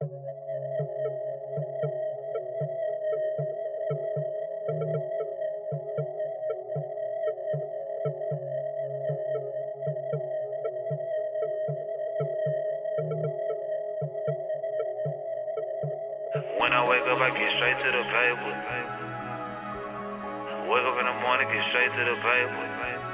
When I wake up, I get straight to the paper. Wake up in the morning, get straight to the paper.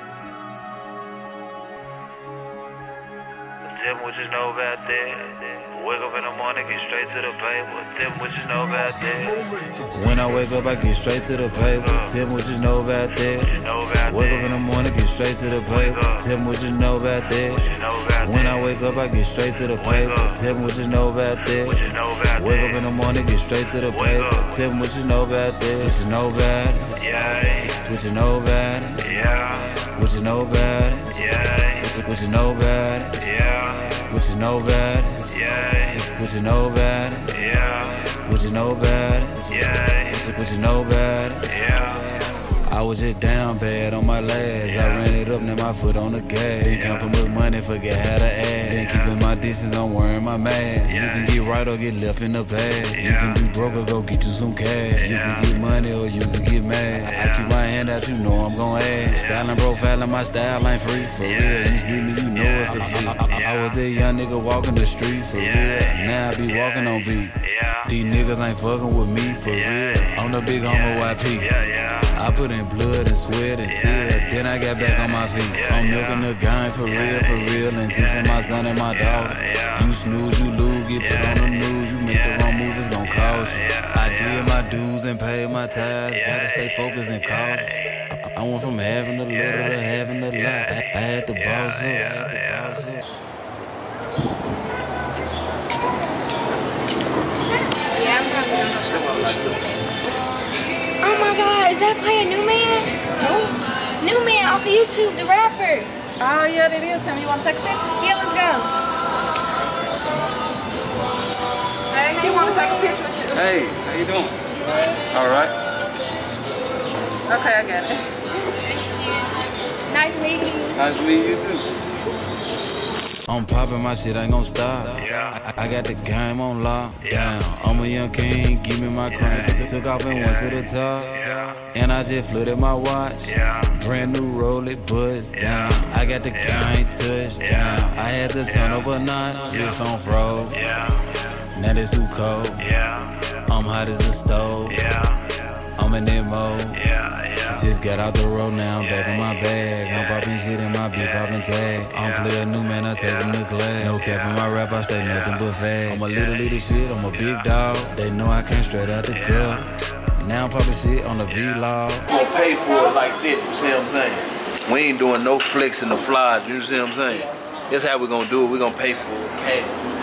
Tell me what you know about that. Wake up in the morning, get straight to the paper. Tell me what you know about that. When I wake up, I get straight to the paper. Tell me what you know about that. Wake up in the morning, get straight to the paper. Tell me what you know about that. When I wake up, I get straight to the paper. Tell me what you know about that. Wake up in the morning, get straight to the paper. Tell me what you know about that. What you know about it? Yeah. What you know about it? Yeah. What you know about it? Yeah. What you know about it? Yeah. What you know about it? Yeah. What you know about it? Yeah. What you know about it? Yeah. What you know about it? Yeah. I was just down bad on my last. I ran it up, now my foot on the gas. Didn't count so much money, forget how to add. Then keeping my distance, I'm wearing my mask. You can get right or get left in the past. You can be broke or go get you some cash. You can get money or you can get mad. I keep my hand out, you know I'm gon' ask. Styling, profiling, my style ain't free. For real, you see me, you know it's a feat. I was that young nigga walking the street. For real, now I be walking on beat. These niggas ain't fucking with me. For real, I'm the big homie YP. I put in blood and sweat and tears, then I got back on my feet. I'm milking the game for real, and teaching my son and my daughter. You snooze, you lose, get put on the news. You make the wrong move, it's gon' cost you. I did my dues and paid my tithes, gotta stay focused and cautious. I went from having a little to having a lot. I had to boss up, Oh my God, is that player New Man? Who? New Man off of YouTube, the rapper. Oh yeah, that is him. You want to take a picture? Yeah, let's go. Hey, he want to take a picture with you. Hey, how you doing? All right. Okay, I got it. Nice meeting you. Nice to meet you too. I'm popping, my shit ain't gon' stop. I got the game on lockdown. I'm a young king, give me my crown. Took off and went to the top. And I just flooded my watch. Brand new roll it, buzz down. I got the game touchdown. I had to turn up a notch. It's on froze. Now it's too cold. I'm hot as a stove. I'm in that mode. Just got out the road, now I'm back in my bag. I'm popping shit in my beat, popping tag. I'm player New Man, I take him to class. No cap in my rap, I stay nothing but fag. I'm a little shit, I'm a big dog. They know I came straight out the gut. Now I'm popping shit on the vlog. We gon' pay for it like this, you see what I'm saying? We ain't doing no flicks in the flies, you see what I'm saying? That's how we gonna do it, we gonna pay for it, okay?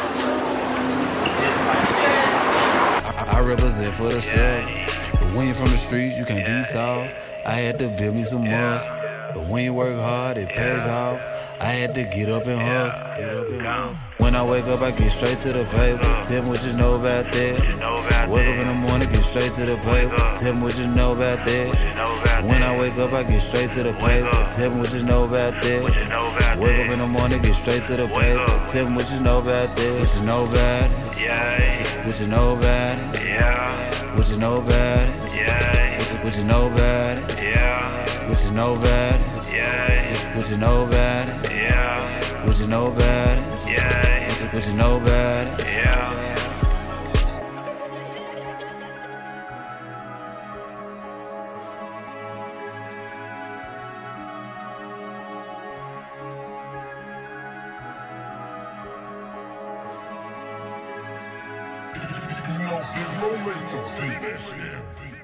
I represent for the struggle. But when you from the streets, you can't be soft. I had to build me some muscle. But when you work hard, it pays off. I had to get up and hustle. When I wake up, I get straight to the paper. Tell me what you know about that. Wake up in the morning, get straight to the paper. Tell me what you know about that. When I wake up, I get straight to the paper. Tell me what you know about that. Wake up in the morning, get straight to the paper. Tell me what you know about that. What you know about it? What you know about it? What you know about it? What you know about it? What you know about it? What you know about it? What you know about it? What you know about it? You know, Big Low made the beat.